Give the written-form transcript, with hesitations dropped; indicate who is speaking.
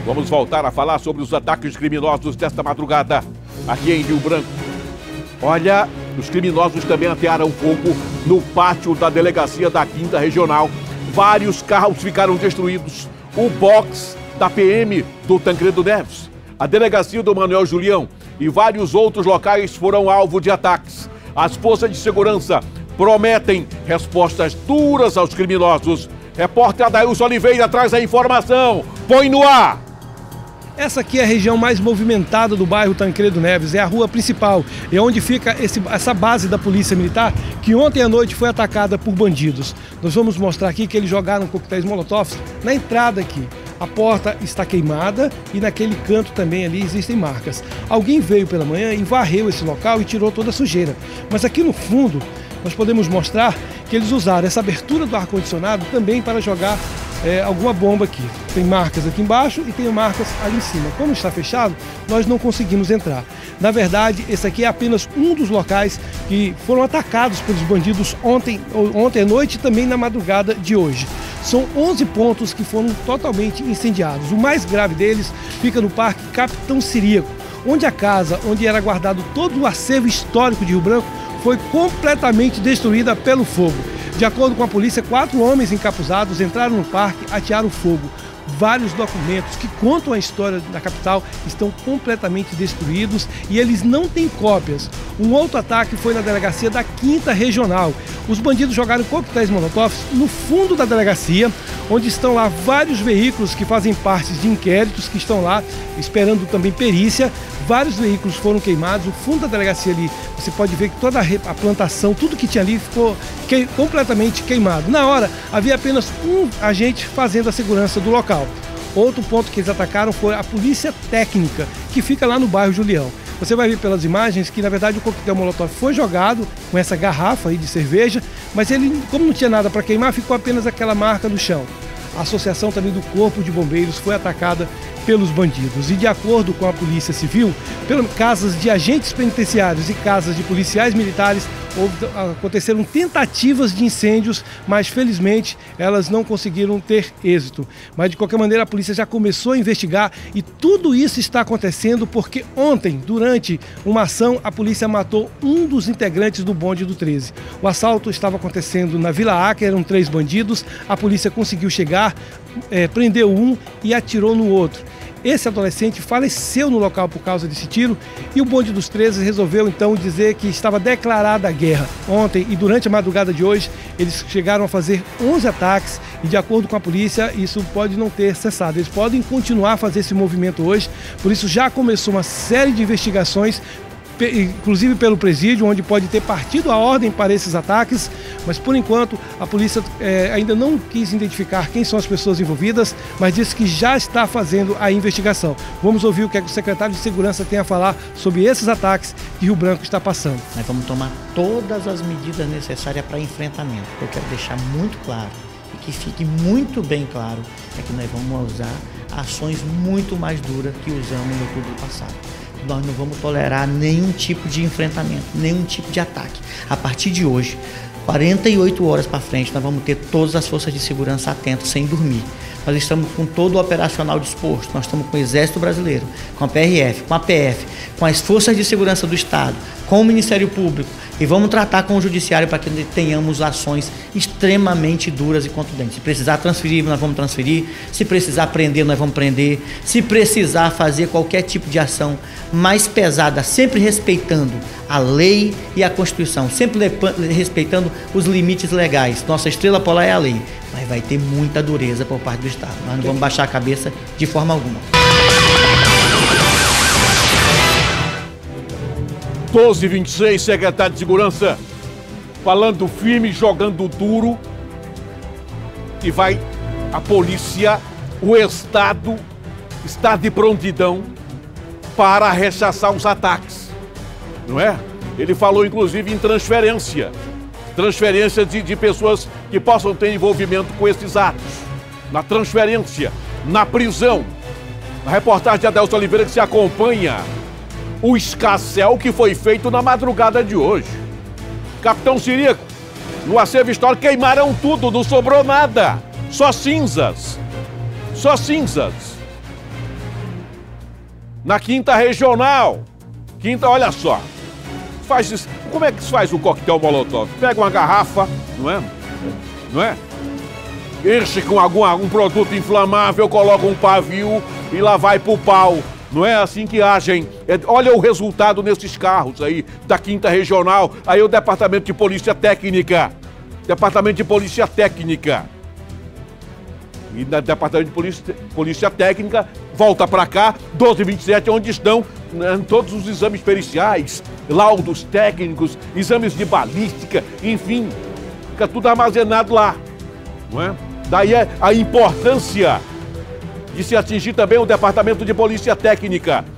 Speaker 1: Vamos voltar a falar sobre os ataques criminosos desta madrugada aqui em Rio Branco. Olha, os criminosos também atearam fogo no pátio da delegacia da 5ª Regional. Vários carros ficaram destruídos. O box da PM do Tancredo Neves, a delegacia do Manuel Julião e vários outros locais foram alvo de ataques. As forças de segurança prometem respostas duras aos criminosos. Repórter Adailson Oliveira traz a informação. Põe no ar!
Speaker 2: Essa aqui é a região mais movimentada do bairro Tancredo Neves, é a rua principal, é onde fica essa base da Polícia Militar, que ontem à noite foi atacada por bandidos. Nós vamos mostrar aqui que eles jogaram coquetéis molotov na entrada aqui. A porta está queimada e naquele canto também ali existem marcas. Alguém veio pela manhã e varreu esse local e tirou toda a sujeira. Mas aqui no fundo nós podemos mostrar que eles usaram essa abertura do ar-condicionado também para jogar alguma bomba aqui. Tem marcas aqui embaixo e tem marcas ali em cima. Como está fechado, nós não conseguimos entrar. Na verdade, esse aqui é apenas um dos locais que foram atacados pelos bandidos ontem à noite e também na madrugada de hoje. São 11 pontos que foram totalmente incendiados. O mais grave deles fica no Parque Capitão Ciríaco, onde a casa onde era guardado todo o acervo histórico de Rio Branco foi completamente destruída pelo fogo. De acordo com a polícia, 4 homens encapuzados entraram no parque, atearam fogo. Vários documentos que contam a história da capital estão completamente destruídos e eles não têm cópias. Um outro ataque foi na delegacia da 5ª Regional. Os bandidos jogaram coquetéis molotov no fundo da delegacia, onde estão lá vários veículos que fazem parte de inquéritos que estão lá esperando também perícia. Vários veículos foram queimados, o fundo da delegacia ali, você pode ver que toda a plantação, tudo que tinha ali ficou completamente queimado. Na hora, havia apenas um agente fazendo a segurança do local. Outro ponto que eles atacaram foi a polícia técnica, que fica lá no bairro Julião. Você vai ver pelas imagens que, na verdade, o coquetel molotov foi jogado com essa garrafa aí de cerveja, mas ele, como não tinha nada para queimar, ficou apenas aquela marca no chão. A associação também do Corpo de Bombeiros foi atacada pelos bandidos. E de acordo com a Polícia Civil, casas de agentes penitenciários e casas de policiais militares aconteceram tentativas de incêndios, mas felizmente elas não conseguiram ter êxito. Mas de qualquer maneira a polícia já começou a investigar e tudo isso está acontecendo porque ontem, durante uma ação, a polícia matou um dos integrantes do bonde do 13. O assalto estava acontecendo na Vila Acre, eram 3 bandidos, a polícia conseguiu chegar, prendeu um e atirou no outro. Esse adolescente faleceu no local por causa desse tiro e o bonde dos 13 resolveu então dizer que estava declarada a guerra. Ontem e durante a madrugada de hoje, eles chegaram a fazer 11 ataques e de acordo com a polícia, isso pode não ter cessado. Eles podem continuar a fazer esse movimento hoje, por isso já começou uma série de investigações, inclusive pelo presídio, onde pode ter partido a ordem para esses ataques, mas por enquanto a polícia ainda não quis identificar quem são as pessoas envolvidas, mas disse que já está fazendo a investigação. Vamos ouvir o que o secretário de Segurança tem a falar sobre esses ataques que Rio Branco está passando.
Speaker 3: Nós vamos tomar todas as medidas necessárias para enfrentamento. Eu quero deixar muito claro e que fique muito bem claro é que nós vamos usar ações muito mais duras que usamos no outubro passado. Nós não vamos tolerar nenhum tipo de enfrentamento, nenhum tipo de ataque. A partir de hoje, 48 horas para frente, nós vamos ter todas as forças de segurança atentas, sem dormir. Nós estamos com todo o operacional disposto, nós estamos com o Exército Brasileiro, com a PRF, com a PF, com as forças de segurança do Estado, com o Ministério Público e vamos tratar com o Judiciário para que tenhamos ações extremamente duras e contundentes. Se precisar transferir, nós vamos transferir, se precisar prender, nós vamos prender, se precisar fazer qualquer tipo de ação mais pesada, sempre respeitando a lei e a Constituição, sempre respeitando os limites legais. Nossa estrela polar é a lei, mas vai ter muita dureza por parte do Estado. Nós não vamos baixar a cabeça de forma alguma.
Speaker 1: 12h26, secretário de Segurança, falando firme, jogando duro, e vai a polícia, o Estado está de prontidão para rechaçar os ataques, não é? Ele falou inclusive em transferência de pessoas que possam ter envolvimento com esses atos, na transferência, na prisão. A reportagem de Adailson Oliveira que se acompanha o escarcéu que foi feito na madrugada de hoje. Capitão Ciríaco, no acervo histórico, queimaram tudo, não sobrou nada. Só cinzas. Só cinzas. na Quinta Regional. Olha só. Como é que se faz o coquetel Molotov? Pega uma garrafa, não é? Enche com algum produto inflamável, coloca um pavio e lá vai pro pau. Não é assim que agem. Olha o resultado nesses carros aí, da Quinta Regional. Aí o Departamento de Polícia Técnica. E da Departamento de Polícia Técnica, volta para cá, 1227, onde estão todos os exames periciais, laudos técnicos, exames de balística, enfim, fica tudo armazenado lá, não é? Daí a importância de se atingir também o Departamento de Polícia Técnica.